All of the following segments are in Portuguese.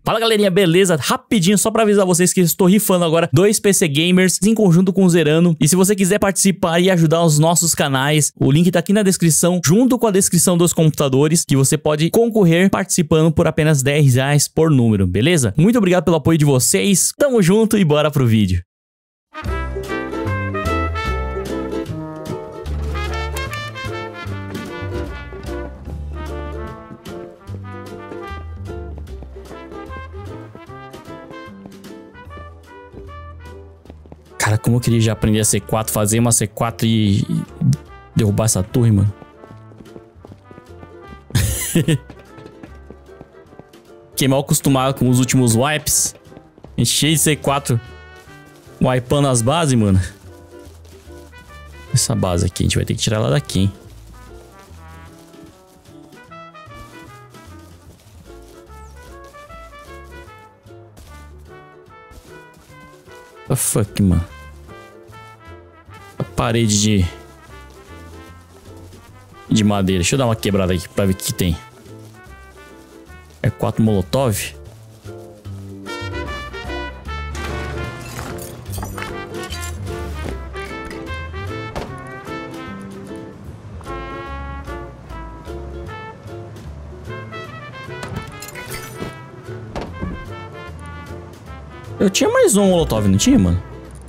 Fala galerinha, beleza? Rapidinho, só pra avisar vocês que eu estou rifando agora 2 PC Gamers em conjunto com o Zerano. E se você quiser participar e ajudar os nossos canais, o link tá aqui na descrição, junto com a descrição dos computadores, que você pode concorrer participando por apenas R$10 por número, beleza? Muito obrigado pelo apoio de vocês, tamo junto e bora pro vídeo. Cara, como eu queria já aprender a C4, fazer uma C4 e derrubar essa torre, mano. Fiquei mal acostumado com os últimos wipes. A gente cheio de C4 wipando as bases, mano. Essa base aqui, a gente vai ter que tirar ela daqui, hein. What the fuck, mano? A parede de madeira. Deixa eu dar uma quebrada aqui pra ver o que tem. É 4 molotov. Eu tinha mais um molotov, não tinha, mano?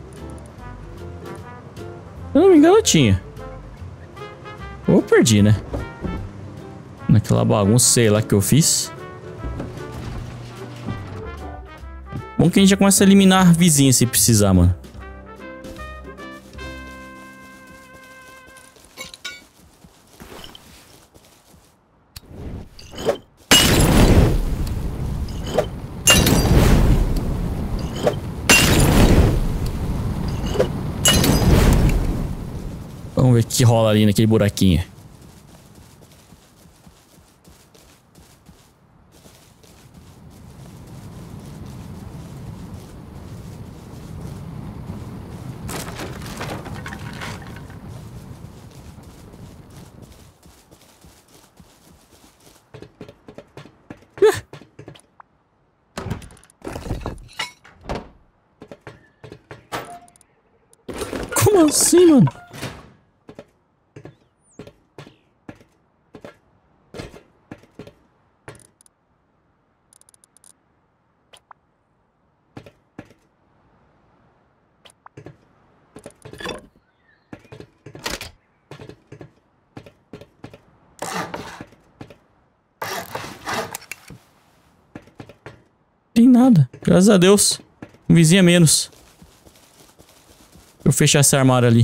Se eu não me engano, eu tinha. Ou eu perdi, né? Naquela bagunça, sei lá, que eu fiz. Bom que a gente já começa a eliminar vizinhos se precisar, mano. Vamos ver o que rola ali naquele buraquinho. Como assim, mano? Tem nada, graças a Deus. Um vizinho a menos. Eu fechar esse armário ali.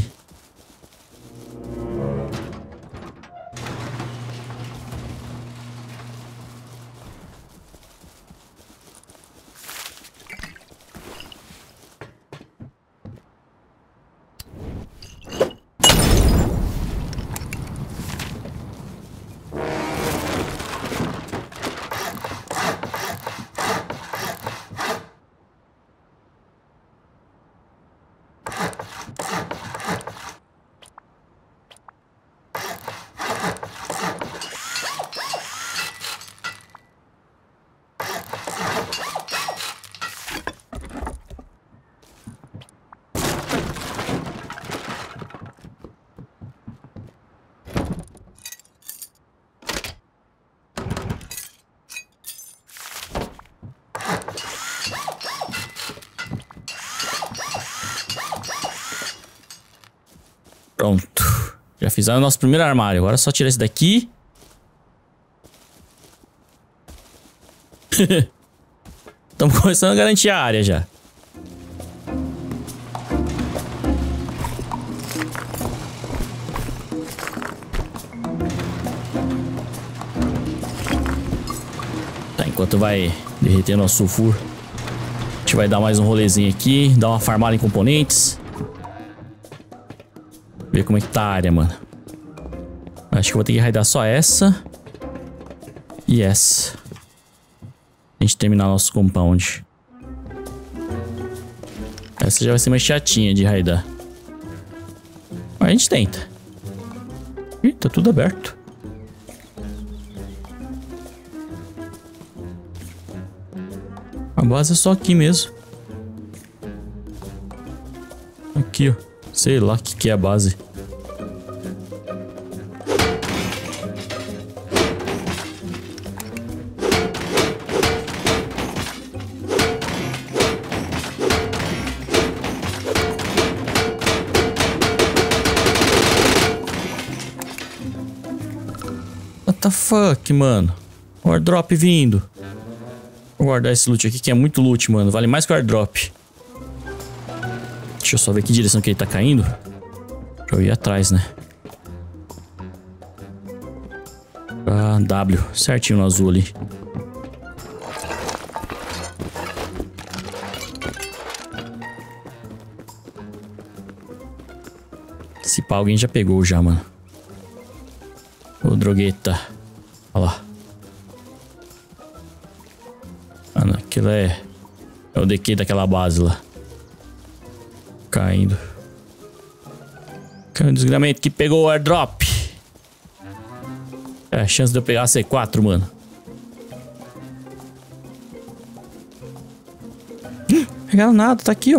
Pronto. Já fizemos o nosso primeiro armário. Agora é só tirar esse daqui. Estamos começando a garantir a área já. Tá, enquanto vai derreter nosso sulfuro, a gente vai dar mais um rolezinho aqui. Dar uma farmada em componentes. Ver como é que tá a área, mano. Acho que eu vou ter que raidar só essa. E essa. A gente terminar nosso compound. Essa já vai ser mais chatinha de raidar. Mas a gente tenta. Ih, tá tudo aberto. base é só aqui mesmo. Aqui, ó. Sei lá o que é a base. What the fuck, mano? O airdrop vindo. Vou guardar esse loot aqui que é muito loot, mano. Vale mais que o airdrop. Deixa eu só ver que direção que ele tá caindo. Pra eu ir atrás, né? Ah, W. Certinho no azul ali. Se pá, alguém já pegou já, mano. Ô, drogueta. Olha lá. Mano, aquilo é o DQ daquela base lá. Caindo. Caiu um desgramento que pegou o airdrop. É, a chance de eu pegar a C4, mano. Pegaram nada, tá aqui, ó.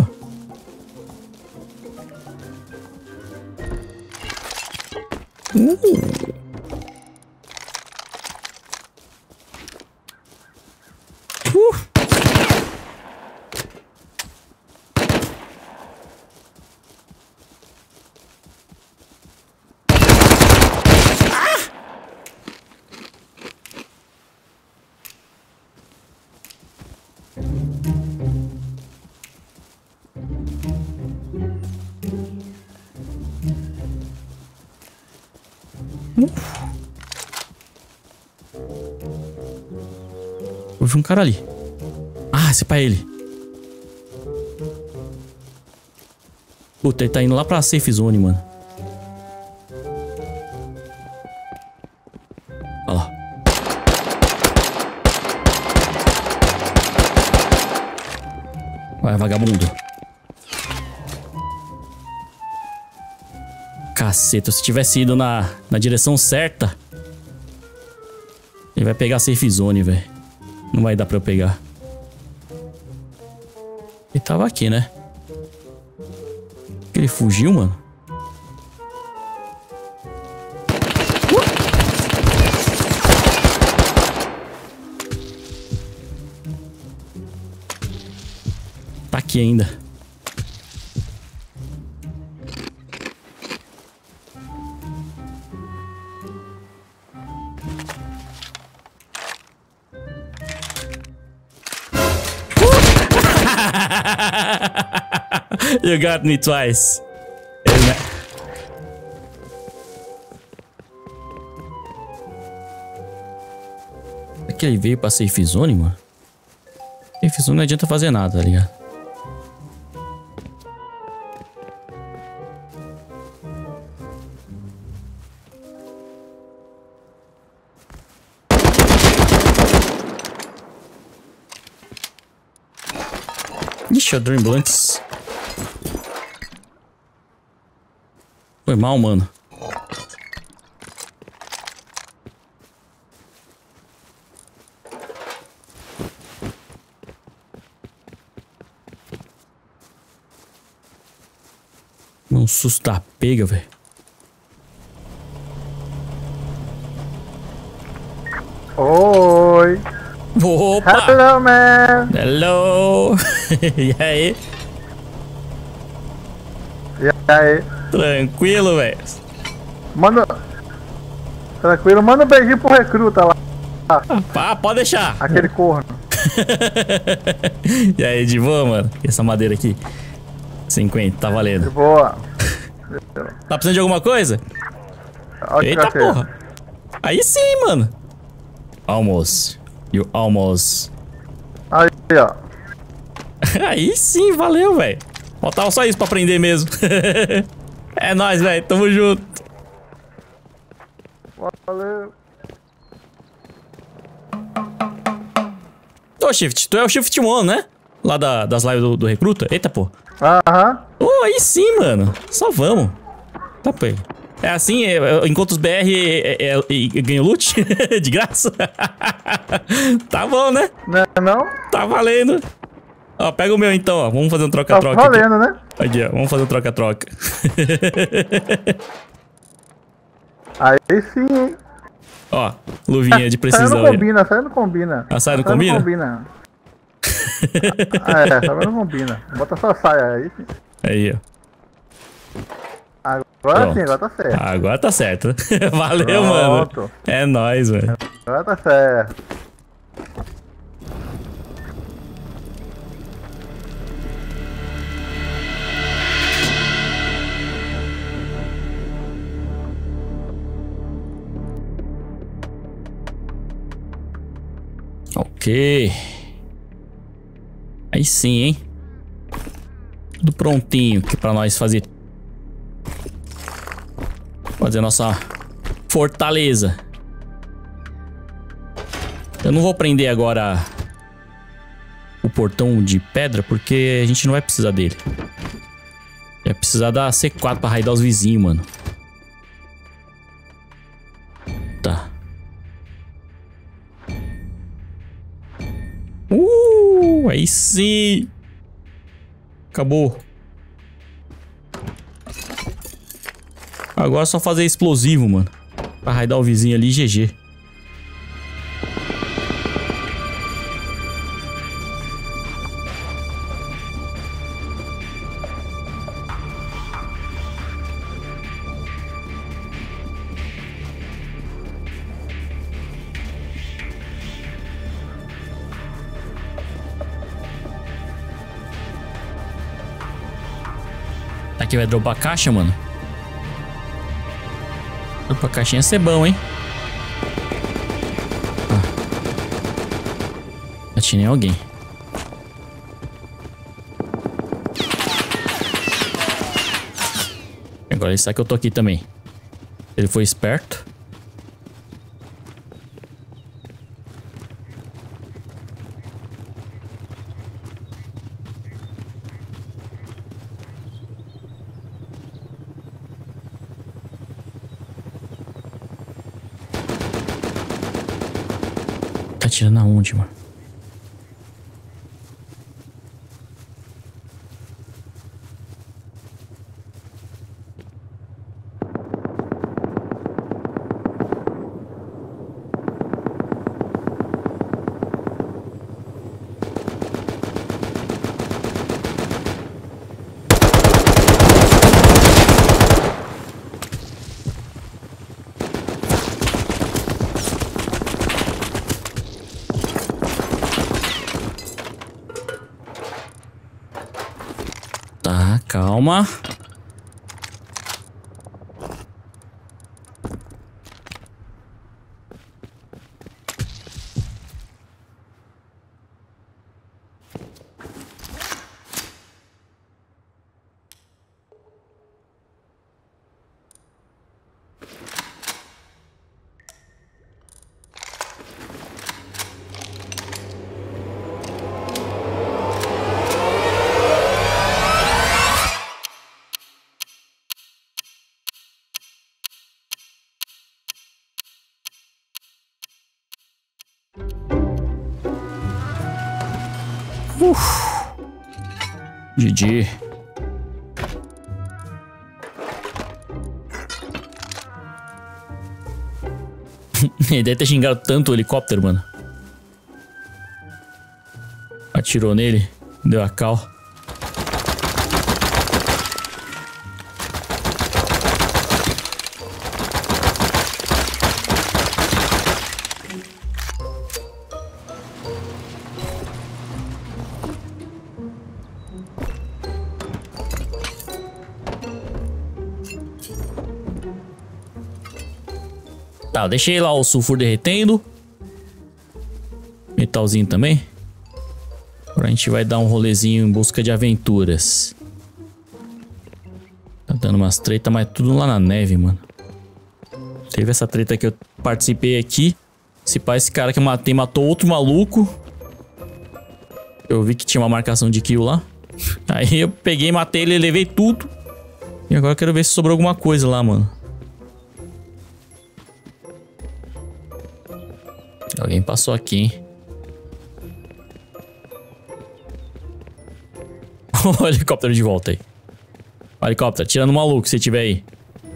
Eu vi um cara ali. Ah, esse é pra ele. Puta, ele tá indo lá pra safe zone, mano. Olha lá. Vai, vagabundo. Caceta, se tivesse ido na direção certa, ele vai pegar a safe zone, velho. Não vai dar pra eu pegar. Ele tava aqui, né? Ele fugiu, mano? Tá aqui ainda. You got me twice. É que ele veio pra safe zone, mano? Safe zone não adianta fazer nada, tá ligado? Ixi, o Dream Blunts. Foi mal, mano. Um susto da pega, velho. Oi. Opa! Hello, man. Hello! E aí? E aí? Tranquilo, velho? Manda... Tranquilo, manda um beijinho pro recruta lá. Ah, pode deixar. Aquele corno. E aí, de boa, mano? E essa madeira aqui? 50, tá De valendo. boa. Tá precisando de alguma coisa? Olha Eita que porra! Aí sim, mano. Almost. You almost. Aí, ó. Aí sim, valeu, velho. Faltava só isso pra aprender mesmo. É nóis, velho. Tamo junto. Valeu. Ô, Shift, tu é o Shift One, né? Lá das lives do Recruta. Eita, pô. Aham. Ô, aí sim, mano. Só vamos. Tá, pô. É assim, enquanto os BR ganham loot de graça? Tá bom, né? Não é não? Tá valendo. Ó, pega o meu então, ó. Vamos fazer um Tá troca-troca aqui. valendo, né? Aqui, ó. Vamos fazer um troca-troca. Aí sim, hein? Ó, luvinha de Saia precisão. não combina, saia não combina. A saia não Saia combina? não combina. É, saia não combina. Bota só a saia aí. Sim. Aí, ó. Agora Pronto. sim, agora tá certo. Agora tá certo. Valeu, Pronto. mano. É nóis, velho. Agora tá certo. Ok. Aí sim, hein? Tudo prontinho aqui pra nós fazer nossa fortaleza. Eu não vou prender agora o portão de pedra, porque a gente não vai precisar dele. Vai precisar da C4 pra raidar os vizinhos, mano. Tá. Aí sim. Acabou. Agora é só fazer explosivo, mano. Pra raidar o vizinho ali, GG. Aqui vai dropar a caixa, mano. Dropar a caixinha ia ser bom, hein? Atirei em alguém. Agora ele sabe que eu tô aqui também. Ele foi esperto. Tá atirando aonde, mano? Tá, calma. GG. Ele deve ter xingado tanto o helicóptero, mano. Atirou nele, deu a cal. Tá, eu deixei lá o sulfuro derretendo. Metalzinho também. Agora a gente vai dar um rolezinho em busca de aventuras. Tá dando umas treta, mas tudo lá na neve, mano. Teve essa treta que eu participei aqui. Se pá, esse cara que eu matei matou outro maluco. Eu vi que tinha uma marcação de kill lá. Aí eu peguei, matei ele, levei tudo. E agora eu quero ver se sobrou alguma coisa lá, mano. Alguém passou aqui, hein? O helicóptero de volta aí. O helicóptero, tirando o maluco se tiver aí.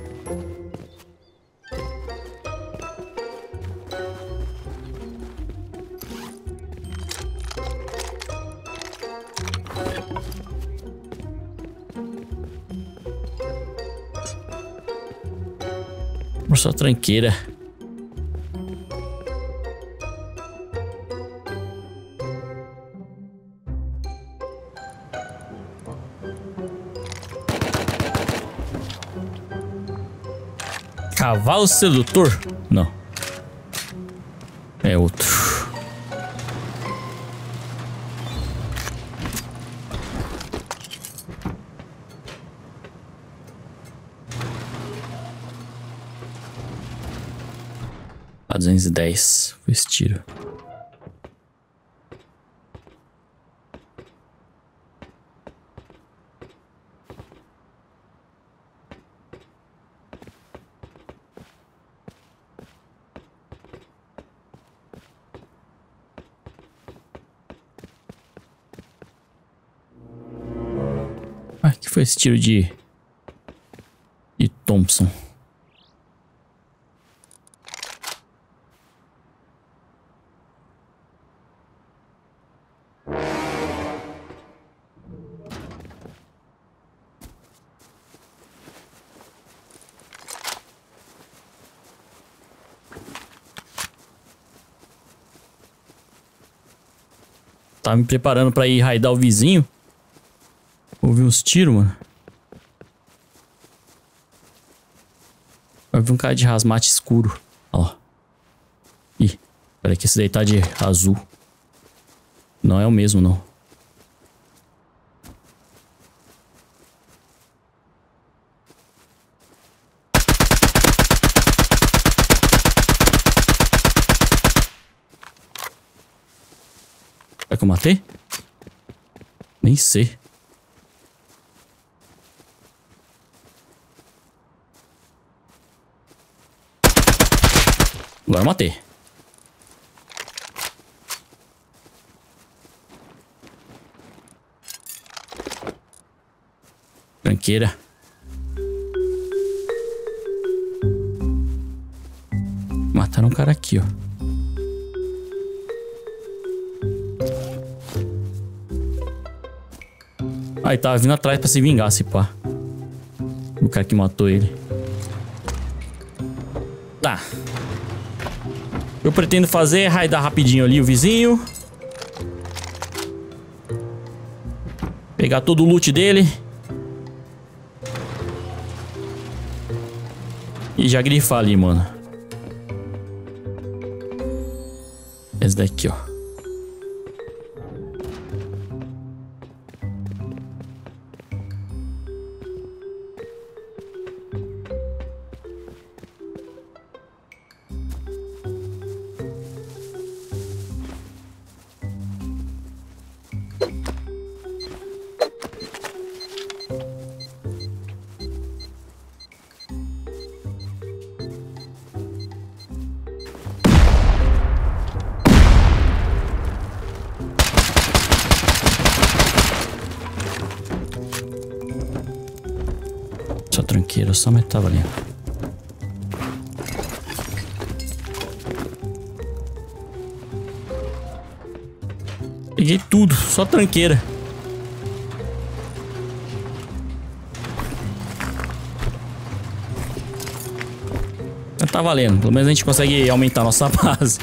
Só tranqueira. Cavalo sedutor? Não. É outro. A 210. Foi esse tiro. Ah, que foi esse tiro de Thompson? Tava me preparando pra ir raidar o vizinho. Ouvi uns tiros, mano. Vai vir um cara de hazmat escuro. Ó. Ih, peraí que esse daí tá de azul. Não é o mesmo, não. É que eu matei? Nem sei. Agora eu matei. Tranqueira. Mataram um cara aqui, ó. Aí tava vindo atrás pra se vingar, se pá. O cara que matou ele. Tá. O que eu pretendo fazer é raidar rapidinho ali o vizinho. Pegar todo o loot dele. E já grifar ali, mano. Esse daqui, ó. Só tranqueira, só mas tá valendo. Peguei tudo, só tranqueira. Tá valendo, pelo menos a gente consegue aumentar a nossa base.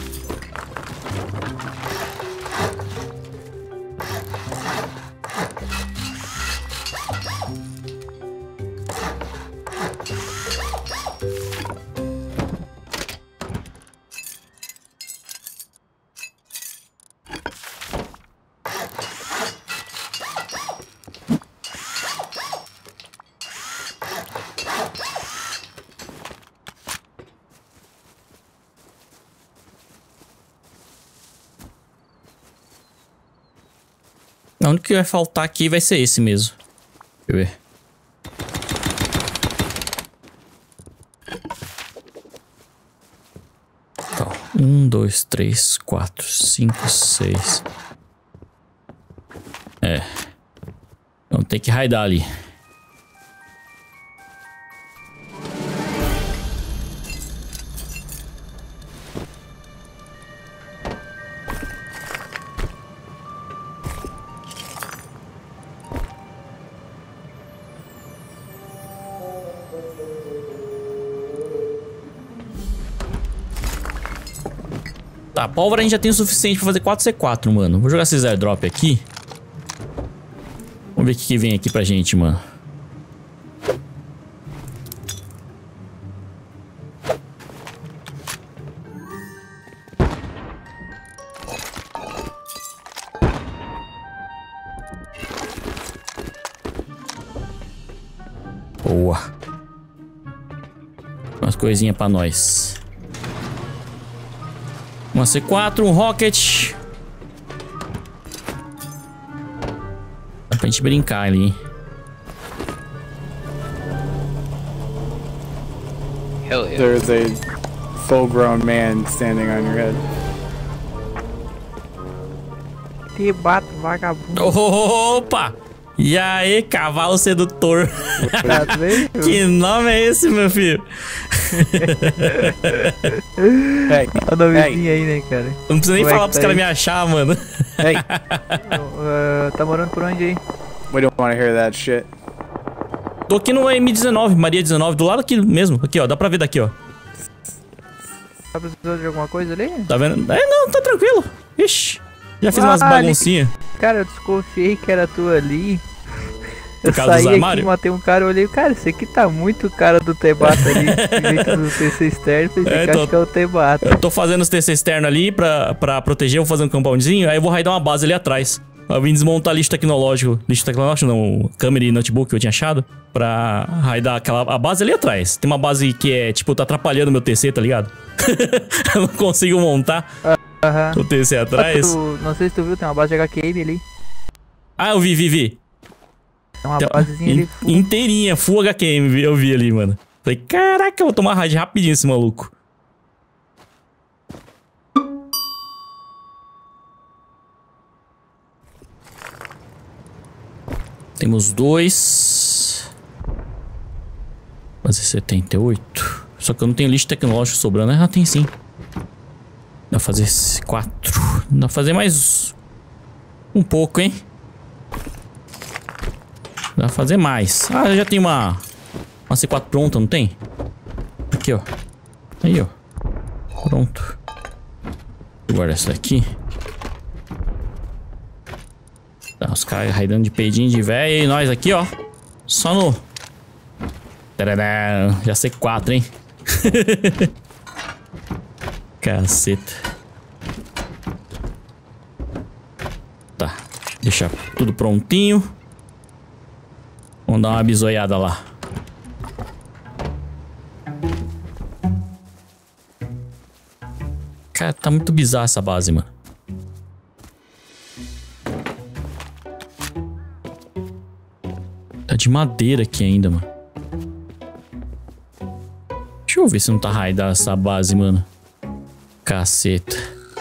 O único que vai faltar aqui vai ser esse mesmo. Deixa eu ver. Tá. 1, 2, 3, 4, 5, 6. É. Tem que raidar ali. Tá, pólvora a gente já tem o suficiente pra fazer 4C4, mano. Vou jogar esses airdrop aqui. Vamos ver o que vem aqui pra gente, mano. Boa. Umas coisinhas pra nós. Uma C4, um rocket. Dá pra gente brincar ali. Hell yeah. There's a full-grown man standing on your head. Te bato, vagabundo. Opa! E aí, cavalo sedutor? Que nome é esse, meu filho? Hey, Olha o nomezinho aí, né, cara? Não precisa nem Como é falar que pros tá caras aí? me achar, mano. hey, Tá morando por onde aí? we don't want to hear that shit. Tô aqui no M19, Maria 19, do lado aqui mesmo. Aqui, ó, dá pra ver daqui, ó. Tá precisando de alguma coisa ali? Tá vendo? É, não, tá tranquilo. Ixi, já fiz umas Ah, baguncinhas. Cara, eu desconfiei que era tu ali. Por Eu causa dos saí armários? aqui, matei um cara, eu olhei, cara, esse aqui tá muito cara do Tebata ali. De jeito do TC externo, pensei É, que tô- acho que é o Tebata. Eu tô fazendo os TC externo ali pra proteger, vou fazer um compoundzinho, aí eu vou raidar uma base ali atrás. Eu vim desmontar lixo tecnológico. Lixo tecnológico não, câmera e notebook que eu tinha achado. Pra raidar a base ali atrás. Tem uma base que é, tipo, tá atrapalhando meu TC, tá ligado? Eu não consigo montar Aham. o TC atrás. Não sei se tu viu, tem uma base de HQM ali. Ah, eu vi. Tem uma Tem basezinha ali. inteirinha, full HQM, eu vi ali, mano. Falei, caraca, eu vou tomar raid rapidinho esse maluco. Temos 2. Fazer 78. Só que eu não tenho lixo tecnológico sobrando. Ah, tem sim. Dá pra fazer 4. Dá pra fazer mais um pouco, hein? Dá pra fazer mais. Ah, eu já tenho uma C4 pronta, não tem? Aqui, ó. Aí, ó. Pronto. Agora essa aqui. Tá, os caras raidando de peidinho de velho. E nós aqui, ó. Só no... Tadadá. Já C4, hein? Caceta. Tá. Deixar tudo prontinho. Vamos dar uma bisoiada lá. Cara, tá muito bizarra essa base, mano. Tá de madeira aqui ainda, mano. Deixa eu ver se não tá raidada essa base, mano. Caceta.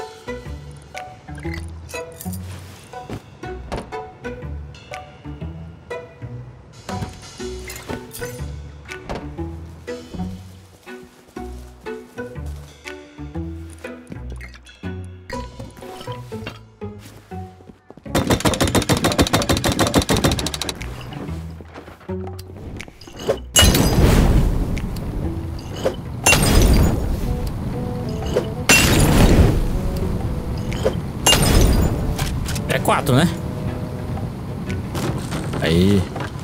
É 4, né? Aí.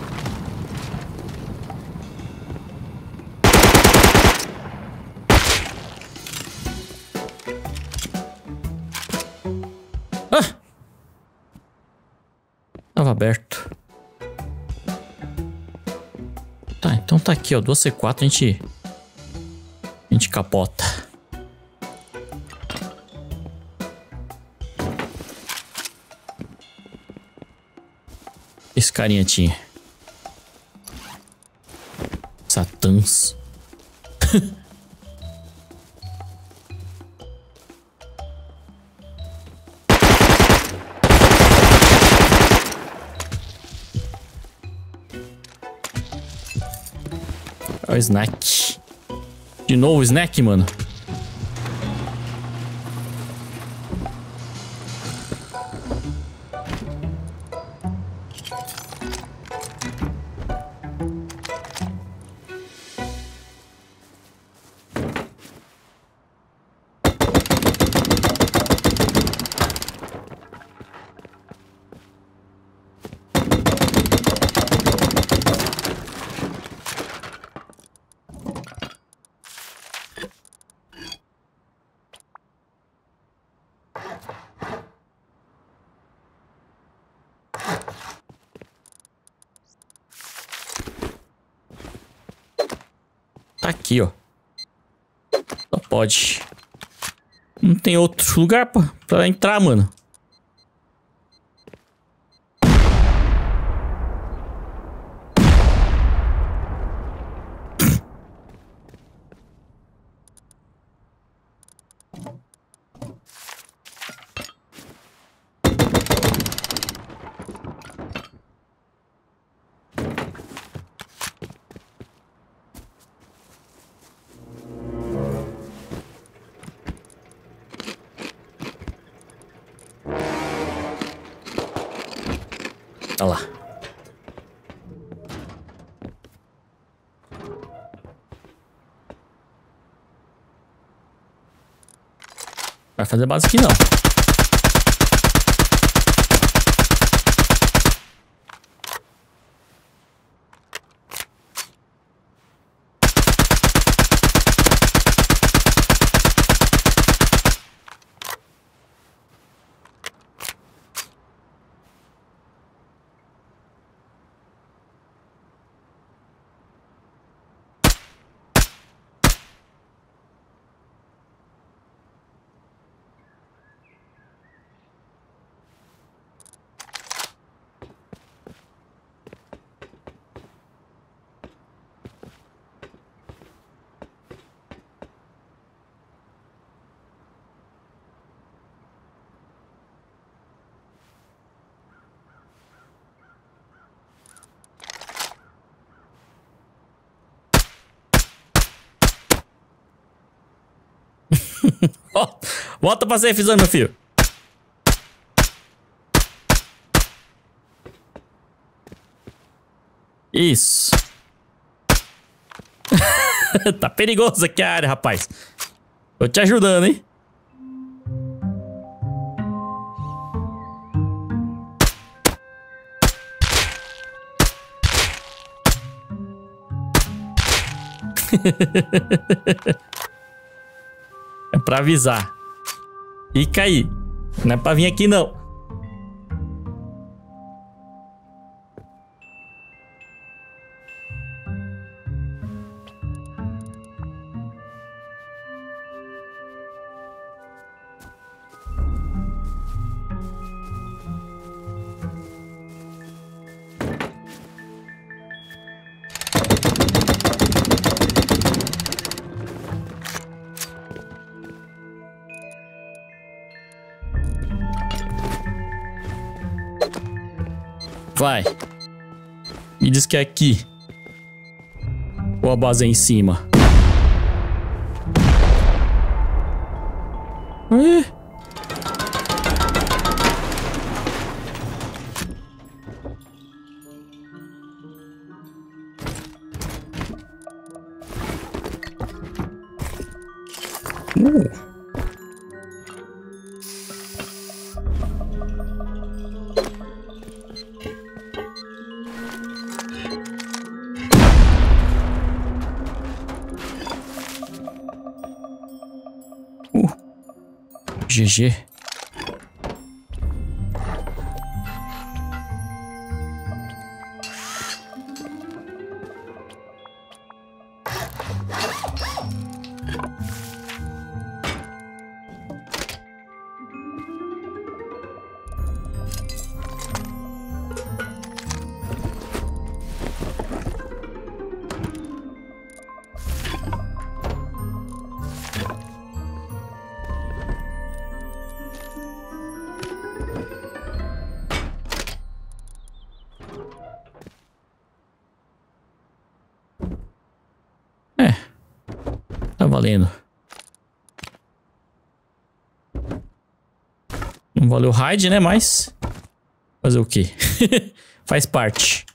Ah! Tava aberto. Tá, então tá aqui, ó. 2C4 a gente capota. Esse carinha tinha. Satãs. Ó o snack. De novo o snack, mano. Tá aqui, ó. Só pode. Não tem outro lugar pra entrar, mano. Olha lá. Vai fazer base aqui não. Ó, volta pra safe zone, meu filho. Isso. Tá perigoso aqui a área, rapaz. Tô te ajudando, hein? É pra avisar. Fica aí. Não é pra vir aqui, não. Vai. Me diz que é aqui. Ou a base é em cima? GG. valendo. Não valeu o raid, né? Mas... fazer o quê? Faz parte.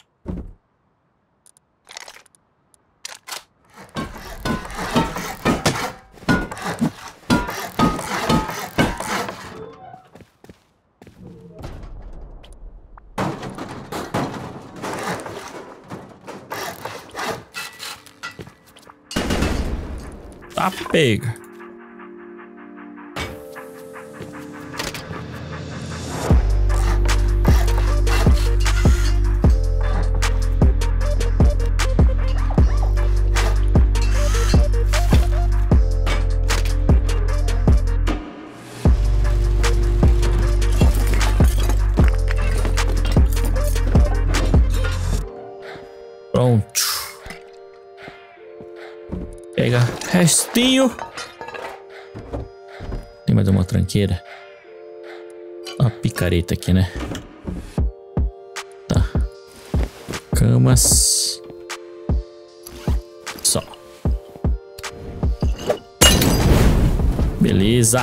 Tá pega. Pronto. Pega restinho. Tem mais uma tranqueira. Uma picareta aqui, né? Tá. Camas. Só. Beleza.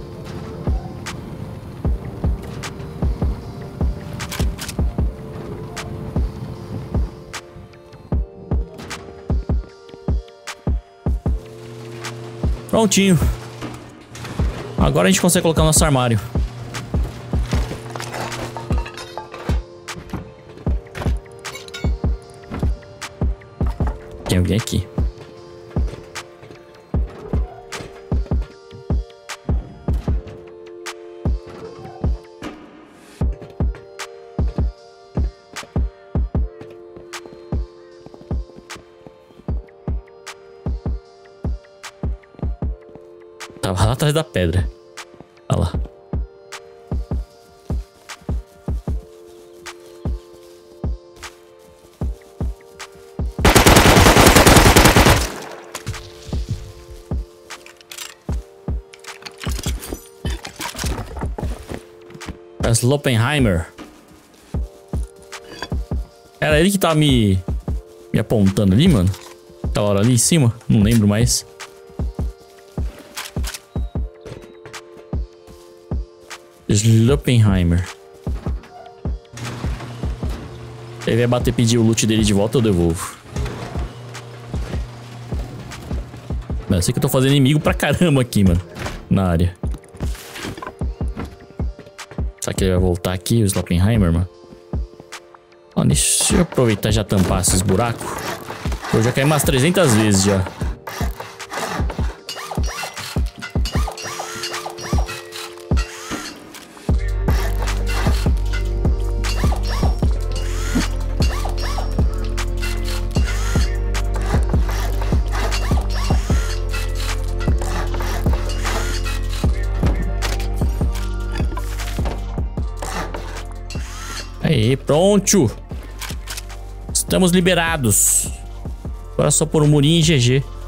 Prontinho. Agora a gente consegue colocar o nosso armário. Tem alguém aqui. Tava lá atrás da pedra. Olha lá. Sloppenheimer. Era ele que tava me apontando ali, mano. Tava ali em cima. Não lembro mais. Sloppenheimer. Ele vai bater e pedir o loot dele de volta, eu devolvo. Mas eu sei que eu tô fazendo inimigo pra caramba aqui, mano. Na área. Será que ele vai voltar aqui, o Sloppenheimer, mano? Ó, deixa eu aproveitar e já tampar esses buracos. Eu já caí umas 300 vezes já. Aí, pronto. Estamos liberados. Agora só por um murinho e GG.